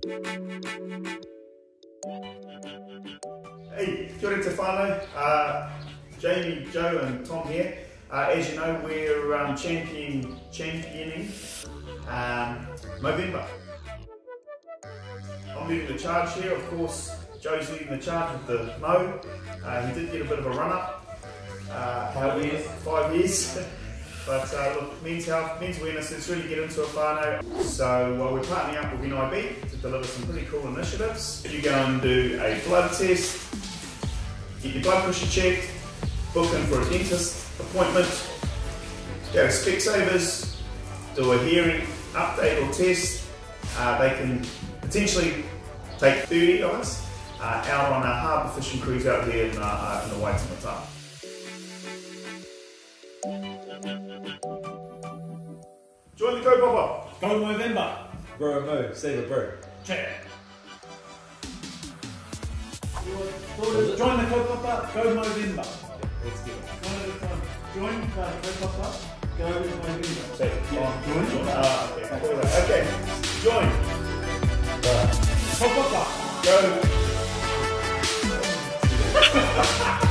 Hey, kia ora te whānau. Jamie, Joe and Tom here. As you know, we're championing Movember. I'm leading the charge here. Of course, Joe's leading the charge with the Mo. He did get a bit of a run-up. 5 years. 5 years. But look, men's health, men's awareness, let's really get into it, whānau. So we're partnering up with NIB to deliver some pretty cool initiatives. You go and do a blood test, get your blood pressure checked, book in for a dentist appointment, go to Specsavers, do a hearing update or test. They can potentially take 30 of us out on our harbour fishing cruise out there in the Waitemata. Join the kaupapa. Go Movember. Bro, Mo, save a bro. Chat. Join the kaupapa, go Movember. Let's get it. One at a time. Join the kaupapa, go Movember. Say it. Yeah. Join. Okay. Join. Kaupapa. Go.